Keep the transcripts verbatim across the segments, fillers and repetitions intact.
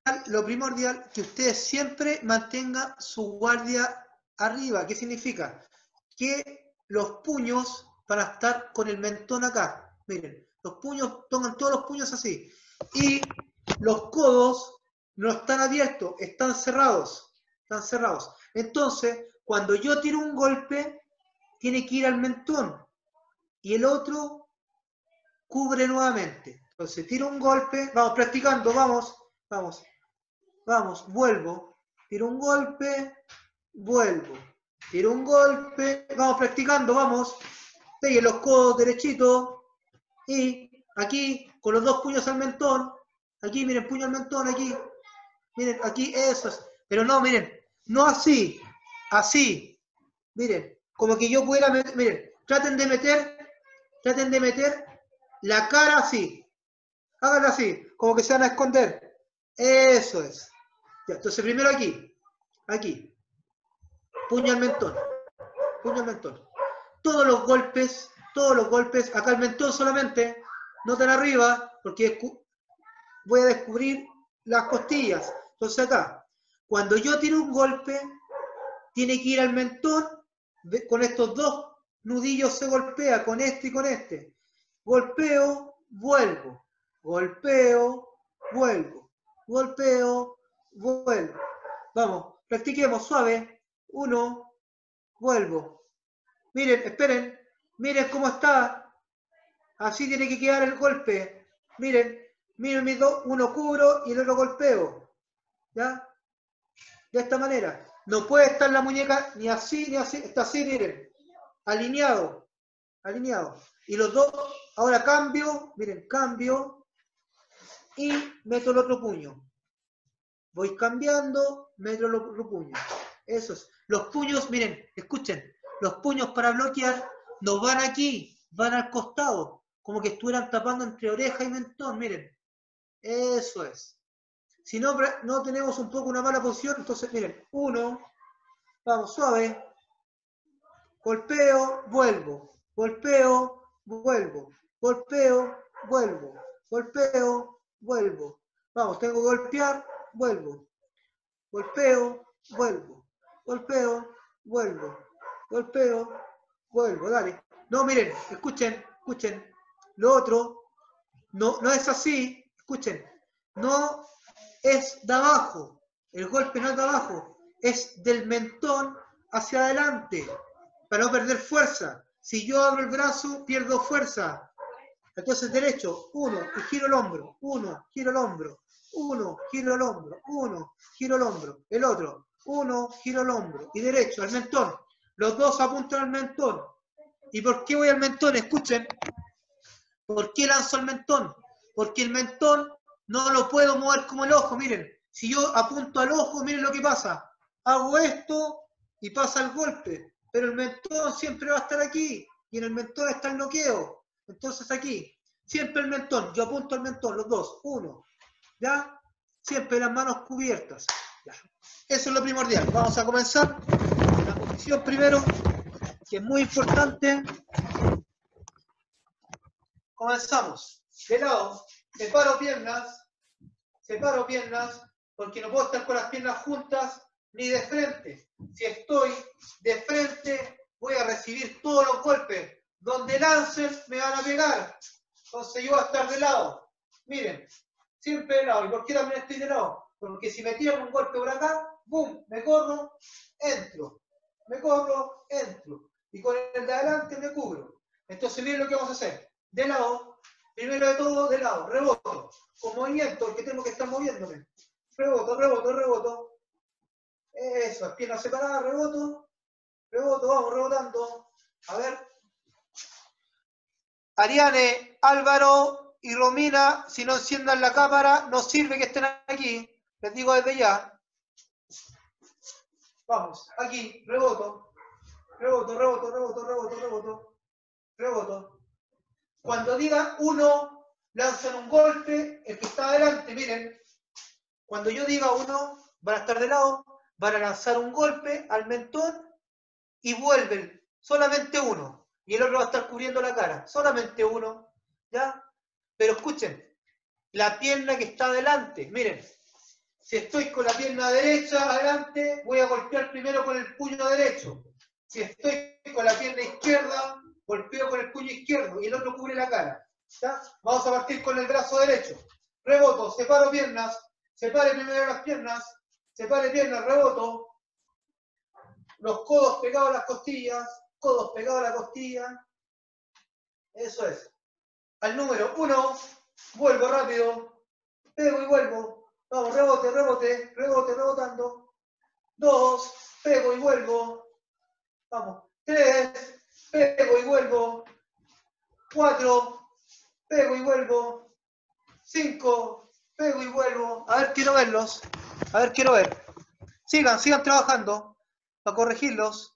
lo primordial, que ustedes siempre mantengan su guardia arriba. ¿Qué significa? Que los puños van a estar con el mentón acá. Miren, los puños, pongan todos los puños así. Y los codos no están abiertos, están cerrados. Están cerrados. Entonces, cuando yo tiro un golpe, tiene que ir al mentón. Y el otro cubre nuevamente. Entonces, tiro un golpe, vamos practicando, vamos, vamos, vamos, vuelvo, tiro un golpe, vuelvo, tiro un golpe, vamos practicando, vamos, peguen los codos derechitos, y aquí, con los dos puños al mentón, aquí, miren, puño al mentón, aquí, miren, aquí, eso es, pero no, miren, no así, así, miren, como que yo pudiera meter, miren, traten de meter, traten de meter la cara así, háganlo así, como que se van a esconder, eso es, ya, entonces primero aquí, aquí, puño al mentón, puño al mentón, todos los golpes, todos los golpes, acá el mentón solamente, no tan arriba, porque voy a descubrir las costillas, entonces acá, cuando yo tiro un golpe, tiene que ir al mentón, con estos dos nudillos se golpea, con este y con este, golpeo, vuelvo, golpeo, vuelvo, golpeo, vuelvo, vamos, practiquemos suave, uno, vuelvo, miren, esperen, miren cómo está, así tiene que quedar el golpe, miren, miren mis dos, uno cubro y el otro golpeo, ¿ya? De esta manera, no puede estar la muñeca ni así ni así, está así, miren, alineado, alineado, y los dos, ahora cambio, miren, cambio, y meto el otro puño, voy cambiando, meto el otro puño, eso es, los puños, miren, escuchen, los puños para bloquear no van aquí, van al costado, como que estuvieran tapando entre oreja y mentón, miren, eso es. Si no, no tenemos un poco una mala posición, entonces miren, uno, vamos suave, golpeo, vuelvo, golpeo, vuelvo, golpeo, vuelvo, golpeo, vuelvo. Vamos, tengo que golpear, vuelvo, golpeo, vuelvo, golpeo, vuelvo, golpeo, vuelvo, dale. No, miren, escuchen, escuchen, lo otro, no, no es así, escuchen, no es de abajo, el golpe no es de abajo, es del mentón hacia adelante, para no perder fuerza. Si yo abro el brazo, pierdo fuerza. Entonces derecho, uno, y giro el hombro, uno, giro el hombro, uno, giro el hombro, uno, giro el hombro, el otro, uno, giro el hombro, y derecho, al mentón. Los dos apuntan al mentón. ¿Y por qué voy al mentón? Escuchen. ¿Por qué lanzo el mentón? Porque el mentón no lo puedo mover como el ojo, miren. Si yo apunto al ojo, miren lo que pasa. Hago esto y pasa el golpe. Pero el mentón siempre va a estar aquí. Y en el mentón está el noqueo. Entonces aquí, siempre el mentón. Yo apunto al mentón, los dos. Uno. ¿Ya? Siempre las manos cubiertas. Ya. Eso es lo primordial. Vamos a comenzar. La posición primero, que es muy importante. Comenzamos. De lado, separo piernas, separo piernas, porque no puedo estar con las piernas juntas ni de frente. Si estoy de frente, voy a recibir todos los golpes. Donde lancen, me van a pegar. Entonces yo voy a estar de lado. Miren, siempre de lado. ¿Y por qué también estoy de lado? Porque si me tiran un golpe por acá, ¡boom! Me corro, entro. Me corro, entro. Y con el de adelante me cubro. Entonces miren lo que vamos a hacer. De lado, primero de todo, de lado, reboto, con movimiento, porque tengo que estar moviéndome. Reboto, reboto, reboto. Eso, piernas separadas, reboto, reboto, vamos rebotando. A ver. Ariane, Álvaro y Romina, si no enciendan la cámara, no sirve que estén aquí. Les digo desde ya. Vamos, aquí, reboto, reboto, reboto, reboto, reboto, reboto, reboto. Cuando diga uno, lanzan un golpe, el que está adelante, miren, cuando yo diga uno, van a estar de lado, van a lanzar un golpe al mentón y vuelven, solamente uno, y el otro va a estar cubriendo la cara, solamente uno, ¿ya? Pero escuchen, la pierna que está adelante, miren, Si estoy con la pierna derecha adelante, voy a golpear primero con el puño derecho. Si estoy con la pierna izquierda, golpeo con el puño izquierdo y el otro cubre la cara. ¿Ya? Vamos a partir con el brazo derecho. Reboto, separo piernas, separe primero las piernas, separe piernas, reboto. Los codos pegados a las costillas, codos pegados a la costilla. Eso es. Al número uno, vuelvo rápido, pego y vuelvo. Vamos, rebote, rebote, rebote, rebotando. Dos, pego y vuelvo. Vamos. Tres, pego y vuelvo. Cuatro, pego y vuelvo. Cinco, pego y vuelvo. A ver, quiero verlos. A ver, quiero ver. Sigan, sigan trabajando para corregirlos.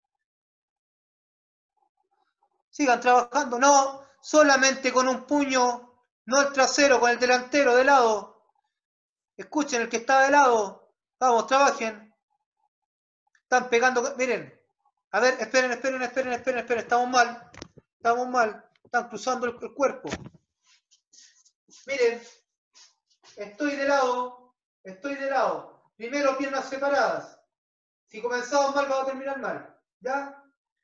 Sigan trabajando. No, solamente con un puño, no el trasero, con el delantero de lado. Escuchen el que está de lado. Vamos, trabajen. Están pegando. Miren. A ver, esperen, esperen, esperen, esperen, esperen. Estamos mal. Estamos mal. Están cruzando el, el cuerpo. Miren. Estoy de lado. Estoy de lado. Primero piernas separadas. Si comenzamos mal, vamos a terminar mal. ¿Ya?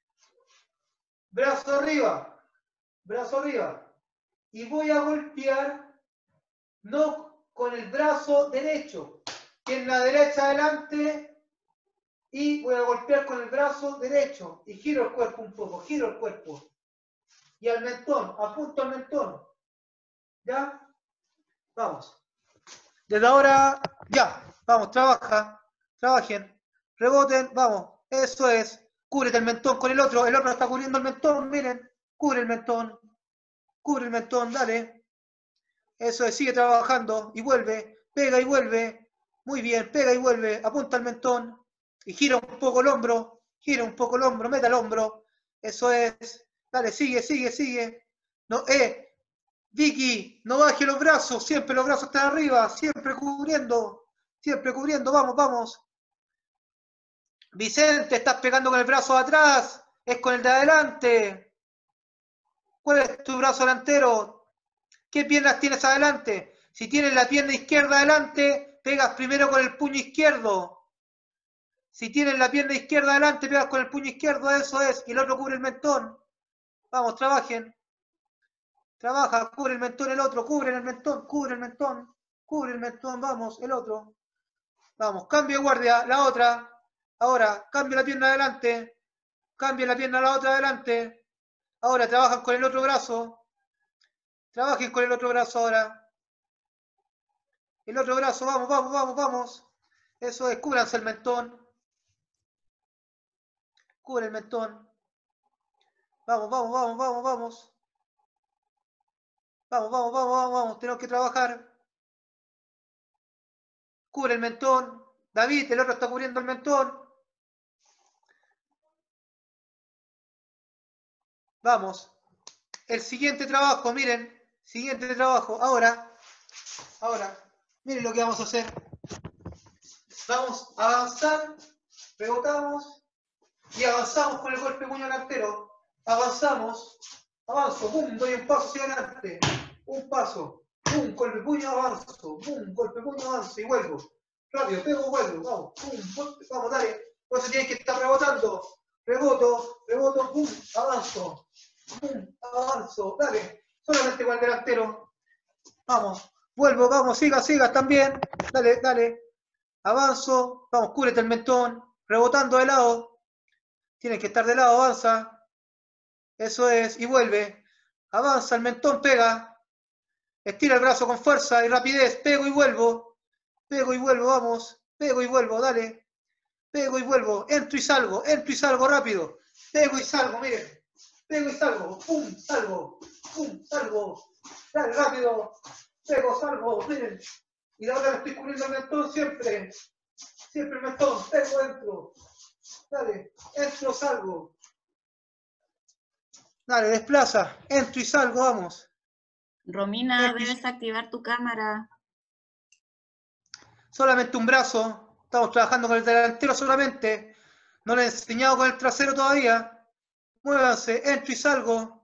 Brazo arriba. Brazo arriba. Y voy a golpear. No con el brazo derecho. Pierna derecha adelante. Y voy a golpear con el brazo derecho. Y giro el cuerpo un poco. Giro el cuerpo. Y al mentón. Apunto al mentón. ¿Ya? Vamos. Desde ahora, ya. Vamos, trabaja. Trabajen. Reboten. Vamos. Eso es. Cúbrete el mentón con el otro. El otro está cubriendo el mentón. Miren. Cubre el mentón. Cubre el mentón. Dale. Eso es. Sigue trabajando. Y vuelve. Pega y vuelve. Muy bien. Pega y vuelve. Apunta al mentón. Y gira un poco el hombro. Gira un poco el hombro. Meta el hombro. Eso es. Dale. Sigue, sigue, sigue. No, eh. Vicky, no baje los brazos, siempre los brazos están arriba, siempre cubriendo, siempre cubriendo, vamos, vamos. Vicente, estás pegando con el brazo de atrás, es con el de adelante. ¿Cuál es tu brazo delantero? ¿Qué piernas tienes adelante? Si tienes la pierna izquierda adelante, pegas primero con el puño izquierdo. Si tienes la pierna izquierda adelante, pegas con el puño izquierdo, eso es, y el otro cubre el mentón. Vamos, trabajen. Trabaja, cubre el mentón el otro, cubre el mentón, cubre el mentón, cubre el mentón, vamos, el otro. Vamos, cambio de guardia, la otra. Ahora, cambio la pierna adelante, cambio la pierna a la otra adelante. Ahora, trabajan con el otro brazo. Trabajen con el otro brazo ahora. El otro brazo, vamos, vamos, vamos, vamos. Eso es, cúbranse el mentón. Cubre el mentón. Vamos, vamos, vamos, vamos, vamos. Vamos, vamos, vamos, vamos, vamos. Tenemos que trabajar. Cubre el mentón. David, el otro está cubriendo el mentón. Vamos. El siguiente trabajo, miren. Siguiente trabajo. Ahora. Ahora. Miren lo que vamos a hacer. Vamos a avanzar. Rebotamos. Y avanzamos con el golpe puño delantero. Avanzamos. Avanzo. Pum. Doy un paso hacia adelante. Un paso. Pum. Golpe puño avanzo. Pum. Golpe puño avanzo. Y vuelvo. Rápido. Pego, vuelvo. Vamos. Pum. Golpe. Vamos, dale. Por eso tienes que estar rebotando. Reboto. Reboto. Pum. Avanzo. Pum, avanzo, dale, solamente con el delantero. Vamos, vuelvo, vamos, siga, siga también. Dale, dale. Avanzo, vamos, cúbrete el mentón. Rebotando de lado. Tienes que estar de lado, avanza. Eso es, y vuelve. Avanza, el mentón pega. Estira el brazo con fuerza y rapidez. Pego y vuelvo. Pego y vuelvo, vamos. Pego y vuelvo, dale. Pego y vuelvo. Entro y salgo, entro y salgo rápido. Pego y salgo, miren. Pego y salgo, pum, salgo, pum, salgo, dale rápido, pego, salgo, miren, y ahora me estoy cubriendo el mentón siempre, siempre el mentón, pego, entro, dale, entro, salgo, dale, desplaza, entro y salgo, vamos. Romina, entro debes y... activar tu cámara. Solamente un brazo, estamos trabajando con el delantero solamente, no lo he enseñado con el trasero todavía. Muévanse, entro y salgo.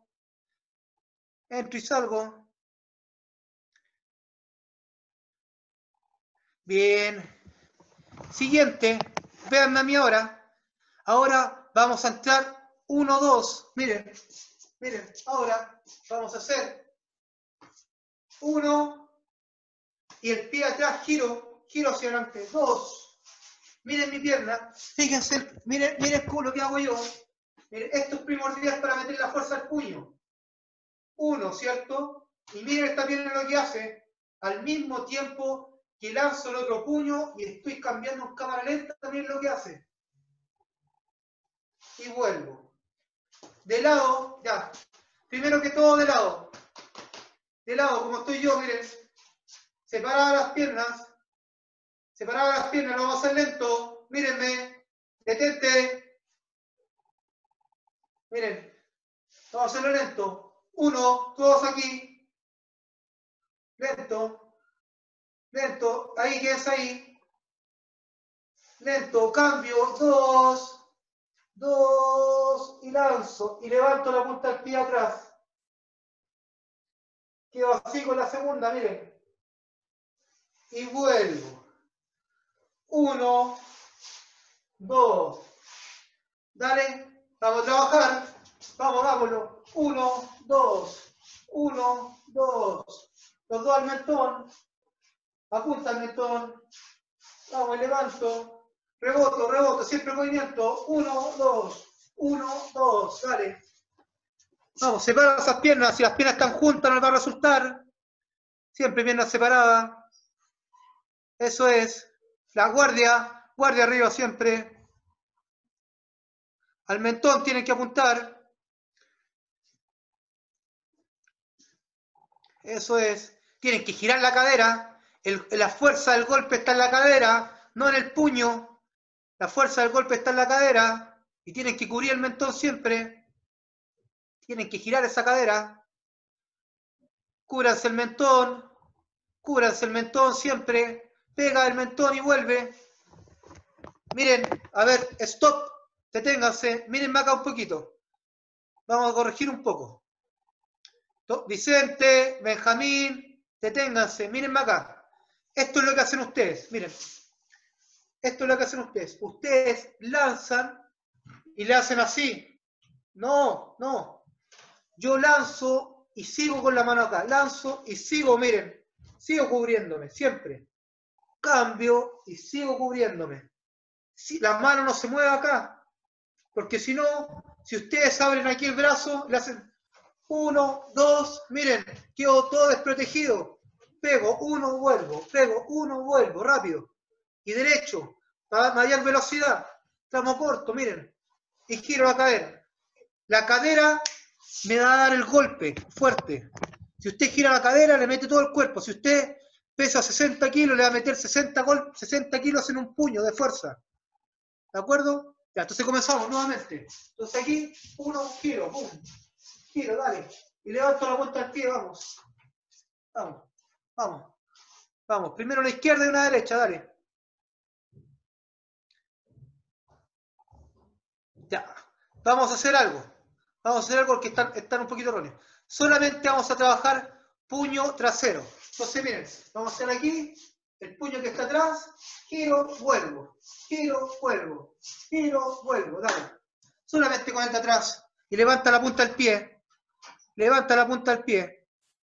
Entro y salgo. Bien. Siguiente. Véanme a mí ahora. Ahora vamos a entrar uno, dos. Miren. Miren. Ahora vamos a hacer uno. Y el pie atrás, giro. Giro hacia adelante. Dos. Miren mi pierna. Fíjense. Miren, miren lo que hago yo. Miren, esto es primordial para meter la fuerza al puño. Uno, ¿cierto? Y miren esta pierna lo que hace. Al mismo tiempo que lanzo el otro puño y estoy cambiando en cámara lenta, también lo que hace. Y vuelvo. De lado, ya. Primero que todo de lado. De lado, como estoy yo, miren. Separada las piernas. Separada las piernas, lo vamos a hacer lento. Mírenme. Detente. Miren. Vamos a hacerlo lento. Uno, todos aquí. Lento. Lento, ahí, quédense ahí. Lento, cambio, dos, dos, y lanzo, y levanto la punta del pie atrás. Quedo así con la segunda, miren. Y vuelvo. Uno, dos. Dale, vamos a trabajar. Vamos, vámonos. Uno, dos, uno, dos. Los dos al mentón. Apunta al mentón. Vamos, levanto. Reboto, reboto, siempre movimiento. Uno, dos. Uno, dos. Dale. Vamos, separa esas piernas. Si las piernas están juntas no les va a resultar. Siempre piernas separadas. Eso es. La guardia. Guardia arriba siempre. Al mentón tienen que apuntar. Eso es. Tienen que girar la cadera. El, la fuerza del golpe está en la cadera, no en el puño. La fuerza del golpe está en la cadera y tienen que cubrir el mentón siempre. Tienen que girar esa cadera. Cúbranse el mentón. Cúbranse el mentón siempre. Pega el mentón y vuelve. Miren, a ver, stop. Deténganse. Mírenme acá un poquito. Vamos a corregir un poco. Vicente, Benjamín, deténganse. Mírenme acá. Esto es lo que hacen ustedes. Miren. Esto es lo que hacen ustedes. Ustedes lanzan y le hacen así. No, no. Yo lanzo y sigo con la mano acá. Lanzo y sigo, miren. Sigo cubriéndome, siempre. Cambio y sigo cubriéndome. Si la mano no se mueve acá. Porque si no, si ustedes abren aquí el brazo, le hacen uno, dos, miren, quedo todo desprotegido. Pego, uno, vuelvo. Pego, uno, vuelvo, rápido. Y derecho, para mayor velocidad. Tramo corto, miren. Y giro la cadera. La cadera me va a dar el golpe fuerte. Si usted gira la cadera, le mete todo el cuerpo. Si usted pesa sesenta kilos, le va a meter sesenta, sesenta kilos en un puño de fuerza. ¿De acuerdo? Ya, entonces comenzamos nuevamente. Entonces aquí, uno, giro, pum. Giro, dale. Y levanto la punta del pie, vamos. Vamos, vamos. Vamos, primero una izquierda y una derecha, dale. Ya, vamos a hacer algo. Vamos a hacer algo porque están, están un poquito erróneos. Solamente vamos a trabajar puño trasero. Entonces, miren, vamos a hacer aquí el puño que está atrás, giro, vuelvo, giro, vuelvo, giro, vuelvo, dale. Solamente con el de atrás. Y levanta la punta del pie. Levanta la punta del pie.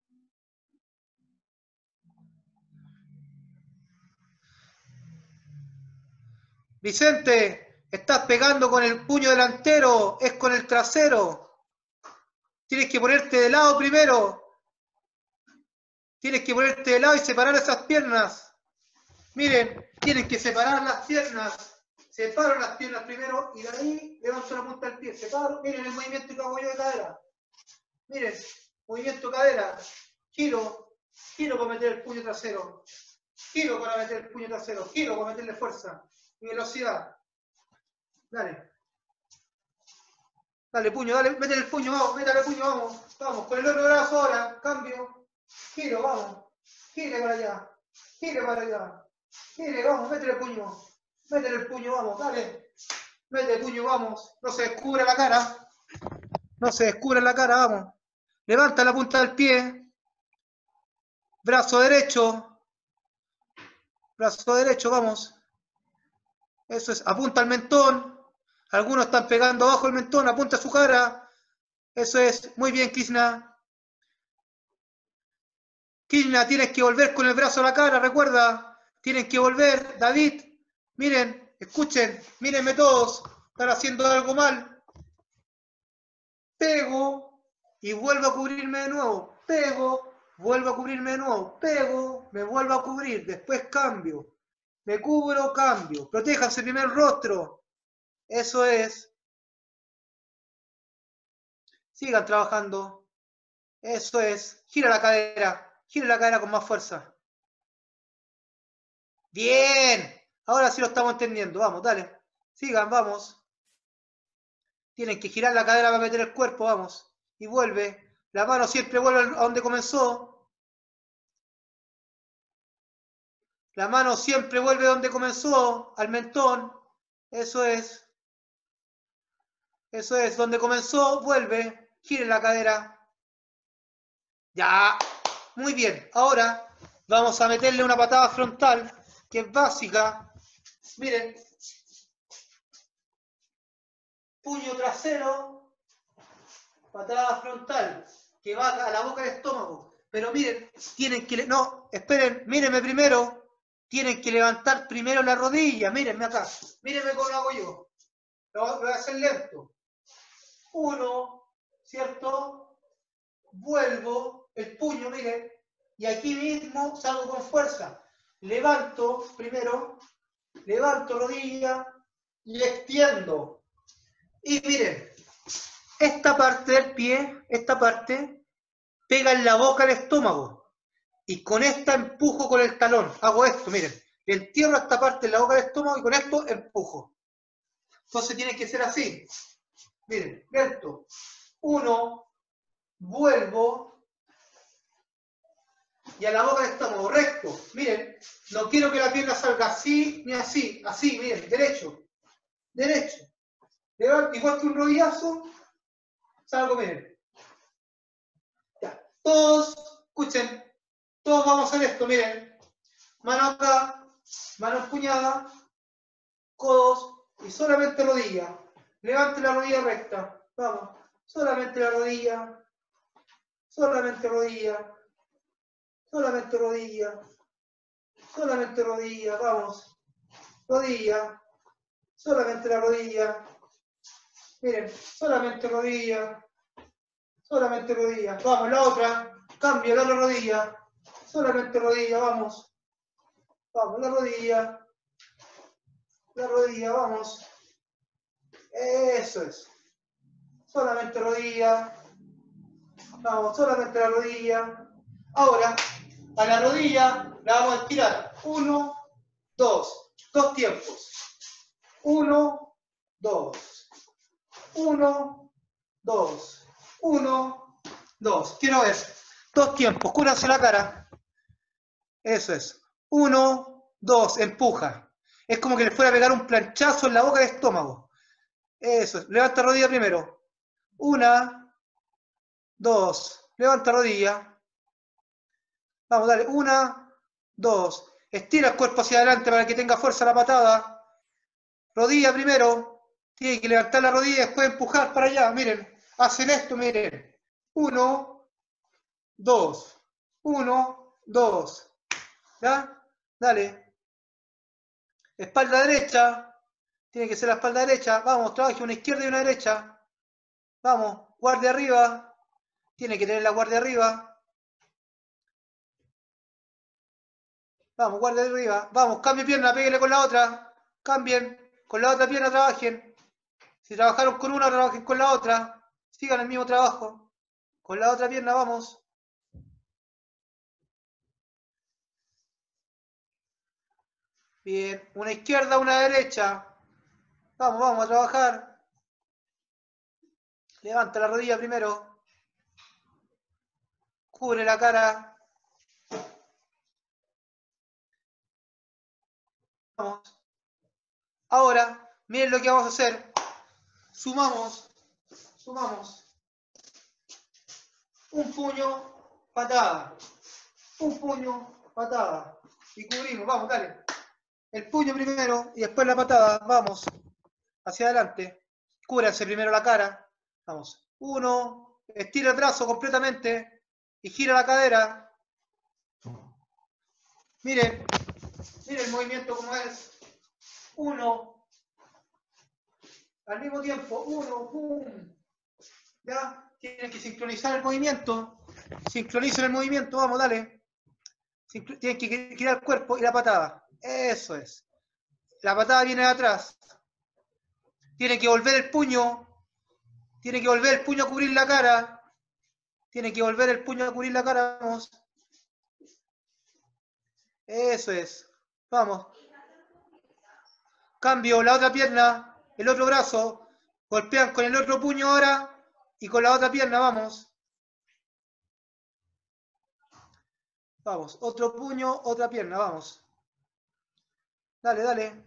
Vicente, estás pegando con el puño delantero, es con el trasero. Tienes que ponerte de lado primero. Tienes que ponerte de lado y separar esas piernas. Miren, tienen que separar las piernas. Separo las piernas primero y de ahí levanto la punta del pie. Separo, miren el movimiento que hago yo de cadera. Miren, movimiento cadera. Giro, giro para meter el puño trasero. Giro para meter el puño trasero. Giro para meterle fuerza y velocidad. Dale. Dale, puño, dale, métele el puño, vamos, métele el puño, vamos. Vamos, con el otro brazo ahora, cambio. Giro, vamos. Gire para allá. Gire para allá. Gire, vamos, métele el puño. Métele el puño, vamos, dale. Métele el puño, vamos. No se descubre la cara. No se descubre la cara, vamos. Levanta la punta del pie. Brazo derecho. Brazo derecho, vamos. Eso es, apunta al mentón. Algunos están pegando abajo el mentón, apunta a su cara. Eso es, muy bien, Krishna. Krishna, tienes que volver con el brazo a la cara, recuerda. Tienen que volver. David, miren, escuchen, mírenme todos. Están haciendo algo mal. Pego y vuelvo a cubrirme de nuevo. Pego, vuelvo a cubrirme de nuevo. Pego, me vuelvo a cubrir. Después cambio. Me cubro, cambio. Protéjanse primero el rostro. Eso es. Sigan trabajando. Eso es. Gira la cadera. Gira la cadera con más fuerza. Bien. Ahora sí lo estamos entendiendo. Vamos, dale. Sigan, vamos. Tienen que girar la cadera para meter el cuerpo, vamos. Y vuelve. La mano siempre vuelve a donde comenzó. La mano siempre vuelve donde comenzó, al mentón. Eso es. Eso es. Donde comenzó, vuelve. Gire la cadera. Ya. Muy bien. Ahora vamos a meterle una patada frontal, que es básica. Miren. Puño trasero. Patada frontal, que va a la boca del estómago. Pero miren, tienen que... No, esperen, mírenme primero. Tienen que levantar primero la rodilla. Mírenme acá. Mírenme cómo lo hago yo. Lo voy a hacer lento. Uno, ¿cierto? Vuelvo el puño, miren. Y aquí mismo salgo con fuerza. Levanto primero. Levanto rodilla. Y extiendo. Y miren. Esta parte del pie, esta parte, pega en la boca al estómago. Y con esta empujo con el talón. Hago esto, miren. Le entierro esta parte en la boca del estómago y con esto empujo. Entonces tiene que ser así. Miren, lento. Uno, vuelvo. Y a la boca del estómago, recto. Miren, no quiero que la pierna salga así ni así. Así, miren, derecho. Derecho. Levanto, igual que un rodillazo. Salgo, miren. Ya. Todos, escuchen. Todos vamos a hacer esto, miren. Mano acá, mano empuñada, codos y solamente rodilla. Levante la rodilla recta. Vamos. Solamente la rodilla. Solamente rodilla. Solamente rodilla. Solamente rodilla. Vamos. Rodilla. Solamente la rodilla. Miren, solamente rodilla. Solamente rodilla. Vamos, la otra. Cambio la otra rodilla. Solamente rodilla, vamos. Vamos, la rodilla. La rodilla, vamos. Eso es. Solamente rodilla. Vamos, solamente la rodilla. Ahora, a la rodilla la vamos a estirar. Uno, dos. Dos tiempos. Uno, dos. Uno, dos. Uno, dos. Quiero ver. Dos tiempos. Cúranse la cara. Eso es. Uno, dos. Empuja. Es como que le fuera a pegar un planchazo en la boca del estómago. Eso es. Levanta rodilla primero. Una, dos. Levanta rodilla. Vamos, dale. Una, dos. Estira el cuerpo hacia adelante para que tenga fuerza la patada. Rodilla primero. Tiene que levantar la rodilla y después empujar para allá. Miren. Hacen esto, miren. Uno, dos. Uno, dos. ¿Ya? Dale. Espalda derecha. Tiene que ser la espalda derecha. Vamos, trabaje una izquierda y una derecha. Vamos, guardia arriba. Tiene que tener la guardia arriba. Vamos, guardia arriba. Vamos, cambie pierna, pégale con la otra. Cambien. Con la otra pierna trabajen. Si trabajaron con una, trabajen con la otra. Sigan el mismo trabajo. Con la otra pierna, vamos. Bien, una izquierda, una derecha. Vamos, vamos a trabajar. Levanta la rodilla primero. Cubre la cara. Vamos. Ahora, miren lo que vamos a hacer. Sumamos. Sumamos. Un puño, patada. Un puño, patada. Y cubrimos. Vamos, dale. el puño primero y después la patada. Vamos, hacia adelante. Cúbranse primero la cara. Vamos. Uno, estira el brazo completamente y gira la cadera. Miren, miren el movimiento como es. Uno, al mismo tiempo, uno, pum. Ya, tienen que sincronizar el movimiento. Sincronicen el movimiento, vamos, dale. Tienen que girar el cuerpo y la patada. Eso es. La patada viene de atrás. Tiene que volver el puño. Tiene que volver el puño a cubrir la cara. Tiene que volver el puño a cubrir la cara. Vamos. Eso es. Vamos. Cambio, la otra pierna, el otro brazo. Golpean con el otro puño ahora y con la otra pierna, vamos. Vamos, otro puño, otra pierna, vamos. Dale, dale.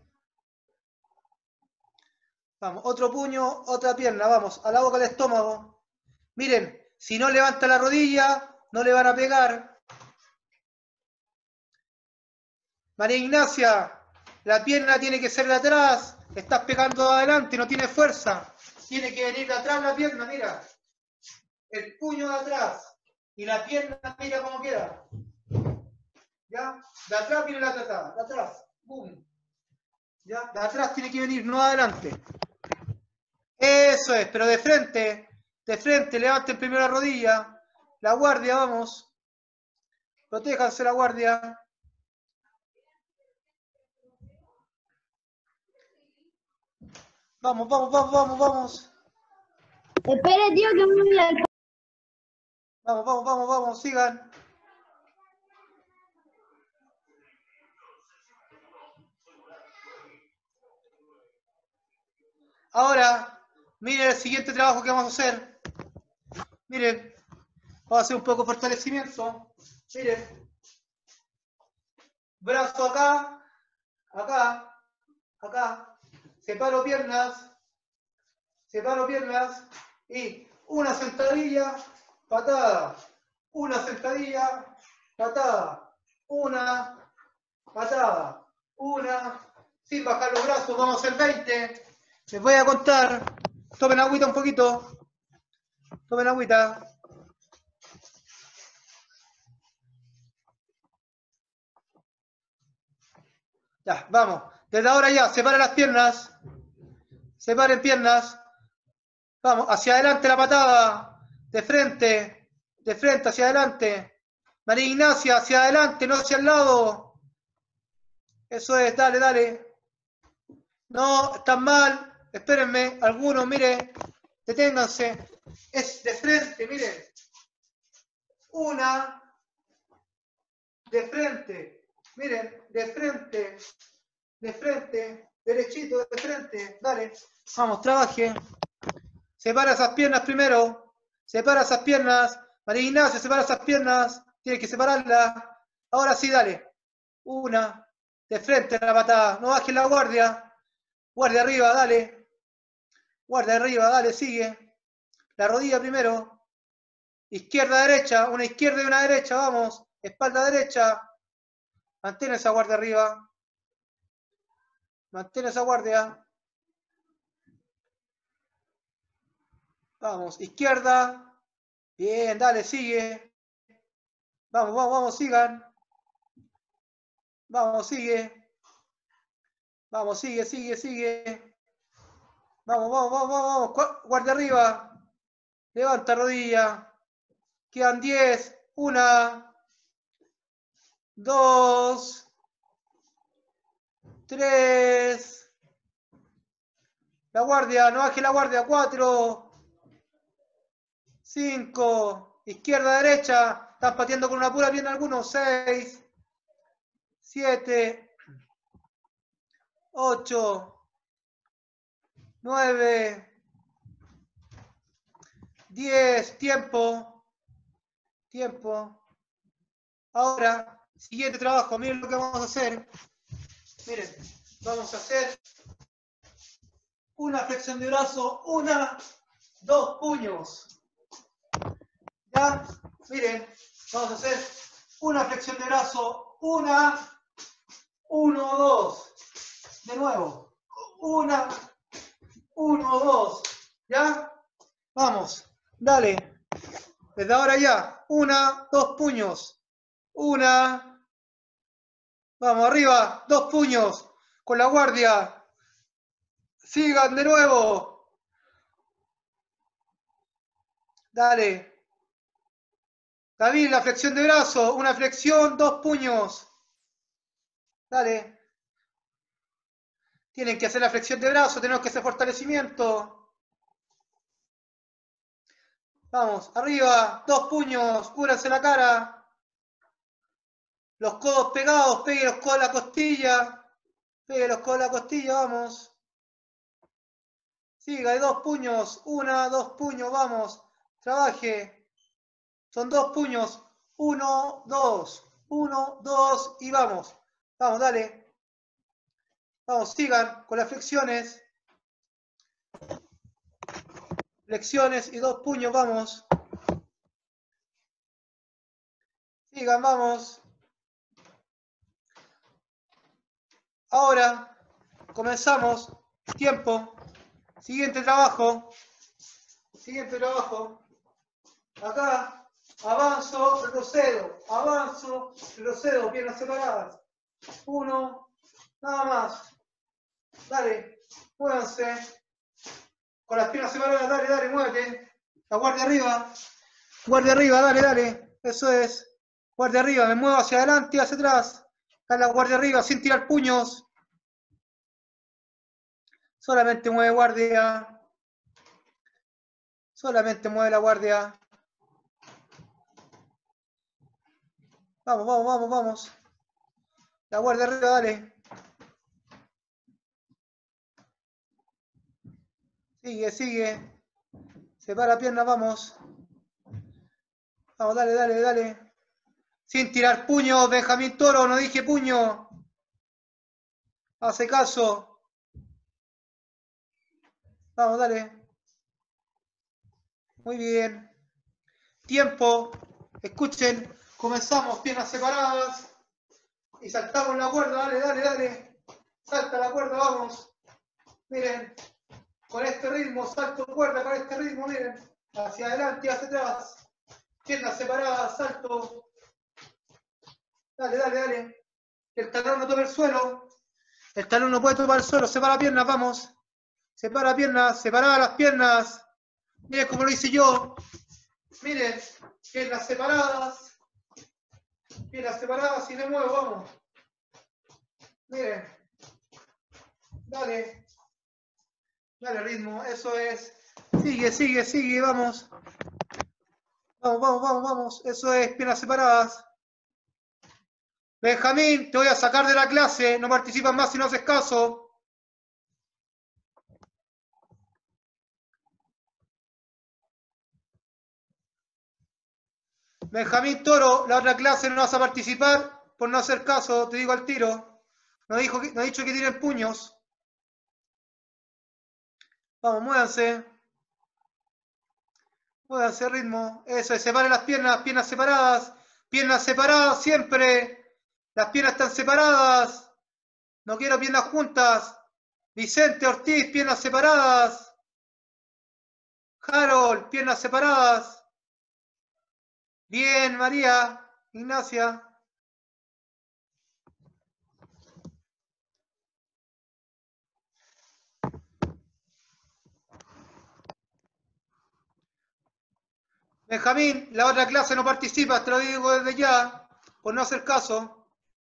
Vamos, otro puño, otra pierna, vamos. A la boca del estómago. Miren, si no levanta la rodilla, no le van a pegar. María Ignacia, la pierna tiene que ser de atrás. Estás pegando adelante, no tiene fuerza. Tiene que venir de atrás la pierna, mira. El puño de atrás. Y la pierna, mira cómo queda. ¿Ya? De atrás viene la patada. De atrás. ¡Bum! ¿Ya? De atrás tiene que venir, no adelante. Eso es, pero de frente. De frente, levanten primero la rodilla. La guardia, vamos. Protéjanse la guardia. Vamos, vamos, vamos, vamos, vamos. Espere, tío, que me voy al... Vamos, vamos, vamos, vamos, sigan. Ahora, miren el siguiente trabajo que vamos a hacer. Miren, vamos a hacer un poco de fortalecimiento. Miren. Brazo acá, acá, acá. Separo piernas, separo piernas y una sentadilla, patada. Una sentadilla, patada. Una, patada. Una, sin bajar los brazos, vamos a hacer veinte. Les voy a contar. Tomen agüita un poquito. Tomen agüita. Ya, vamos. Desde ahora ya, separen las piernas. Separen piernas. Vamos, hacia adelante la patada. De frente. De frente, hacia adelante. María Ignacia, hacia adelante, no hacia el lado. Eso es, dale, dale. No, están mal. Espérenme, algunos, mire. Deténganse. Es de frente, miren. Una. De frente. Miren, de frente. De frente. Derechito, de frente. Dale. Vamos, trabaje. Separa esas piernas primero. Separa esas piernas. María Ignacia, separa esas piernas. Tienes que separarlas. Ahora sí, dale. Una. De frente la patada. No bajes la guardia. Guardia arriba, dale. Guardia arriba, dale, sigue. La rodilla primero. Izquierda, derecha. Una izquierda y una derecha, vamos. Espalda derecha. Mantén esa guardia arriba. Mantén esa guardia. Vamos, izquierda. Bien, dale, sigue. Vamos, vamos, vamos, sigan. Vamos, sigue. Vamos, sigue, sigue, sigue. Vamos, vamos, vamos, vamos. Guardia arriba. Levanta rodilla. Quedan diez. Una. Dos. Tres. La guardia, no baje la guardia. Cuatro. Cinco. Izquierda, derecha. Están pateando con una pura pierna algunos. Seis. Siete. Ocho. Nueve. Diez. Tiempo. Tiempo. Ahora, siguiente trabajo. Miren lo que vamos a hacer. Miren, vamos a hacer una flexión de brazo. Una, dos puños. ¿Ya? Miren, vamos a hacer una flexión de brazo. Una, uno, dos. De nuevo. Una, uno, dos. ¿Ya? Vamos. Dale. Desde ahora ya. Una, dos puños. Una. Vamos, arriba. Dos puños. Con la guardia. Sigan de nuevo. Dale. David, la flexión de brazo. Una flexión, dos puños. Dale. Tienen que hacer la flexión de brazo. Tenemos que hacer fortalecimiento. Vamos, arriba. Dos puños. Cúbranse la cara. Los codos pegados. Pegue los codos a la costilla. Pegue los codos a la costilla. Vamos. Siga, de dos puños. Una, dos puños. Vamos. Trabaje. Son dos puños. Uno, dos. Uno, dos. Y vamos. Vamos, dale. Vamos, sigan con las flexiones. Flexiones y dos puños, vamos. Sigan, vamos. Ahora comenzamos. Tiempo. Siguiente trabajo. Siguiente trabajo. Acá. Avanzo, retrocedo. Avanzo, retrocedo. Piernas separadas. Uno. Nada más. Dale. Muévanse. Con las piernas separadas. Dale, dale, muévete. La guardia arriba. Guardia arriba, dale, dale. Eso es. Guardia arriba. Me muevo hacia adelante y hacia atrás. Dale la guardia arriba sin tirar puños. Solamente mueve guardia. Solamente mueve la guardia. Vamos, vamos, vamos, vamos. La guardia arriba, dale. Sigue, sigue. Separa piernas, vamos. Vamos, dale, dale, dale. Sin tirar puños, Benjamín Toro, no dije puño. Hace caso. Vamos, dale. Muy bien. Tiempo. Escuchen. Comenzamos, piernas separadas. Y saltamos la cuerda, dale, dale, dale. Salta la cuerda, vamos. Miren. Con este ritmo, salto cuerda, con este ritmo, miren. Hacia adelante y hacia atrás. Piernas separadas, salto. Dale, dale, dale. El talón no toca el suelo. El talón no puede tocar el suelo. Separa piernas, vamos. Separa piernas, separa las piernas. Miren como lo hice yo. Miren, piernas separadas. Piernas separadas y me muevo, vamos. Miren. Dale. Dale ritmo, eso es. Sigue, sigue, sigue, vamos. Vamos, vamos, vamos, vamos. Eso es, piernas separadas. Benjamín, te voy a sacar de la clase. No participas más si no haces caso. Benjamín Toro, la otra clase no vas a participar por no hacer caso, te digo al tiro. No, dijo que, no ha dicho que tiren puños. Vamos, muévanse. Muévanse ritmo. Eso es, separen las piernas, piernas separadas. Piernas separadas siempre. Las piernas están separadas. No quiero piernas juntas. Vicente Ortiz, piernas separadas. Harold, piernas separadas. Bien, María, Ignacia. Benjamín, la otra clase no participa, te lo digo desde ya, por no hacer caso.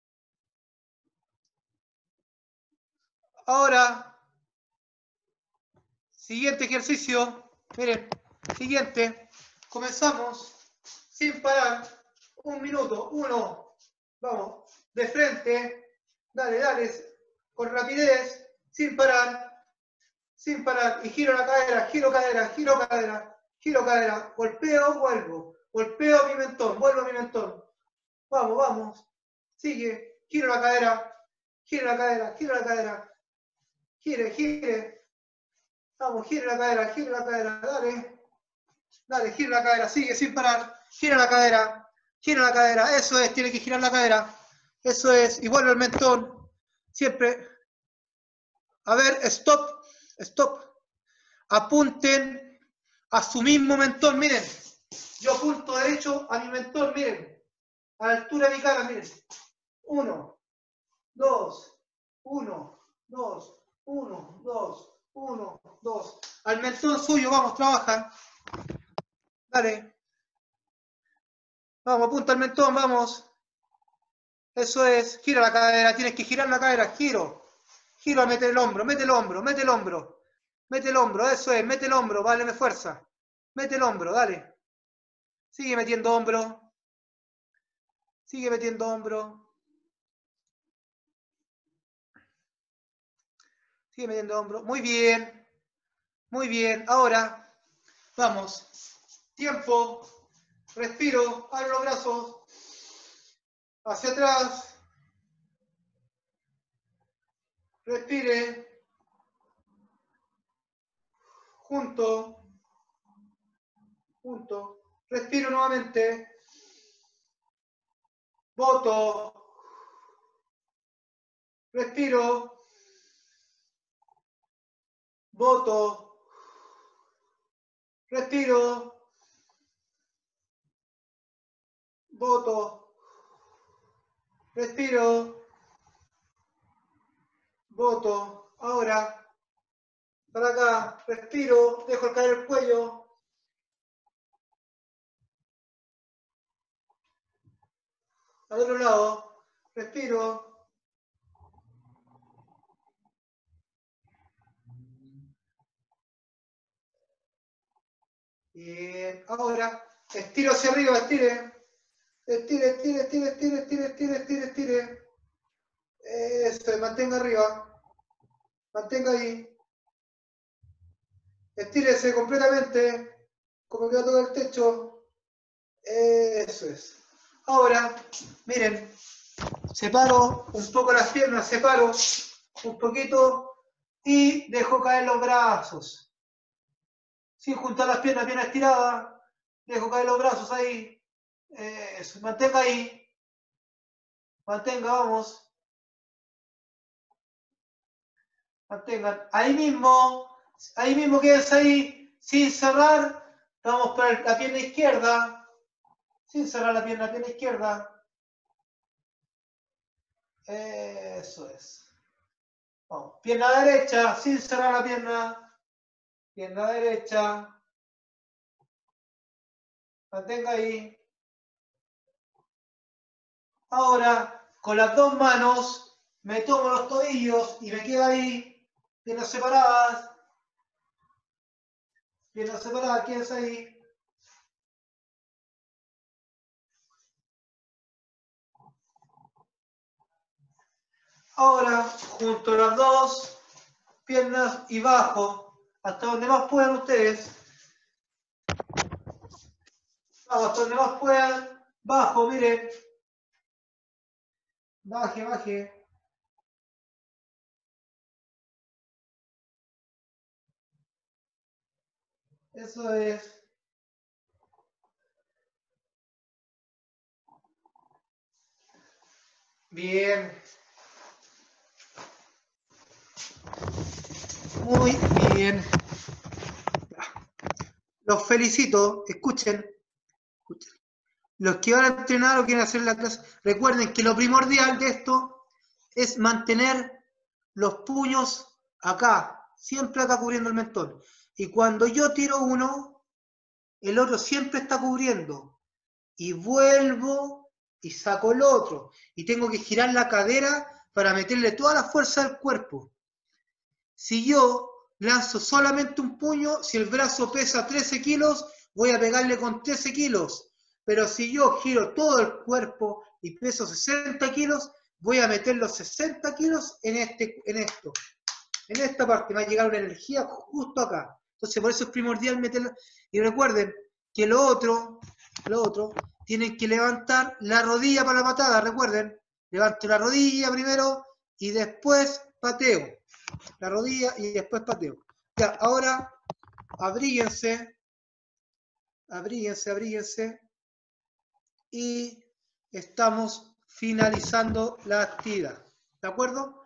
Ahora, siguiente ejercicio. Miren, siguiente. Comenzamos sin parar. Un minuto, uno. Vamos, de frente. Dale, dale, con rapidez, sin parar. Sin parar. Y giro la cadera, giro cadera, giro cadera. Giro cadera, golpeo, vuelvo. Golpeo mi mentón, vuelvo a mi mentón. Vamos, vamos. Sigue, giro la cadera, giro la cadera, giro la cadera. Gire, gire. Vamos, gire la cadera, gire la cadera, dale. Dale, gira la cadera, sigue sin parar. Gira la cadera, gira la cadera. Eso es, tiene que girar la cadera. Eso es, y vuelve el mentón. Siempre. A ver, stop, stop. Apunten a su mismo mentón, miren. Yo apunto derecho a mi mentón, miren. A la altura de mi cara, miren. Uno, dos, uno, dos, uno, dos, uno, dos. Al mentón suyo, vamos, trabaja. Dale. Vamos, apunta al mentón, vamos. Eso es. Gira la cadera, tienes que girar la cadera, giro. Giro, mete el hombro, mete el hombro, mete el hombro. Mete el hombro, eso es, mete el hombro, váleme fuerza. Mete el hombro, dale. Sigue metiendo hombro. Sigue metiendo hombro. Sigue metiendo hombro. Muy bien. Muy bien. Ahora, vamos. Tiempo. Respiro. Abro los brazos. Hacia atrás. Respire. Junto. Junto. Respiro nuevamente. Boto. Respiro. Boto. Respiro. Boto. Respiro. Boto. Ahora. Para acá. Respiro. Dejo caer el cuello. Al otro lado. Respiro. Bien. Ahora. Estiro hacia arriba. Estire. Estire, estire, estire, estire, estire, estire, estire, estire. Eso, mantenga arriba. Mantenga ahí. Estírese completamente. Como que va a tocar el techo. Eso es. Ahora, miren. Separo un poco las piernas. Separo un poquito. Y dejo caer los brazos. Sin juntar las piernas bien estiradas. Dejo caer los brazos ahí. Eso. Mantenga ahí. Mantenga, vamos. Mantengan. Ahí mismo, ahí mismo quédense ahí, sin cerrar. Vamos para la pierna izquierda. Sin cerrar la pierna, la pierna izquierda. Eso es. Vamos. Pierna derecha, sin cerrar la pierna. Pierna derecha. Mantenga ahí. Ahora, con las dos manos, me tomo los tobillos y me quedo ahí. Piernas separadas. Piernas separadas, quédense ahí. Ahora, junto las dos piernas y bajo, hasta donde más puedan ustedes. Vamos, hasta donde más puedan. Bajo, miren. Baje, baje. Eso es. Bien. Muy bien. Los felicito. Escuchen. Escuchen. Los que van a entrenar o quieren hacer la clase, recuerden que lo primordial de esto es mantener los puños acá. Siempre acá cubriendo el mentón. Y cuando yo tiro uno, el otro siempre está cubriendo. Y vuelvo y saco el otro. Y tengo que girar la cadera para meterle toda la fuerza al cuerpo. Si yo lanzo solamente un puño, si el brazo pesa trece kilos, voy a pegarle con trece kilos. Pero si yo giro todo el cuerpo y peso sesenta kilos, voy a meter los sesenta kilos en, este, en esto. En esta parte me va a llegar una energía justo acá. Entonces por eso es primordial meterlo. Y recuerden que lo otro, lo otro, tienen que levantar la rodilla para la patada, recuerden. Levanto la rodilla primero y después pateo. La rodilla y después pateo. Ya, ahora abríguense, abríguense, abríguense. Y estamos finalizando la actividad. ¿De acuerdo?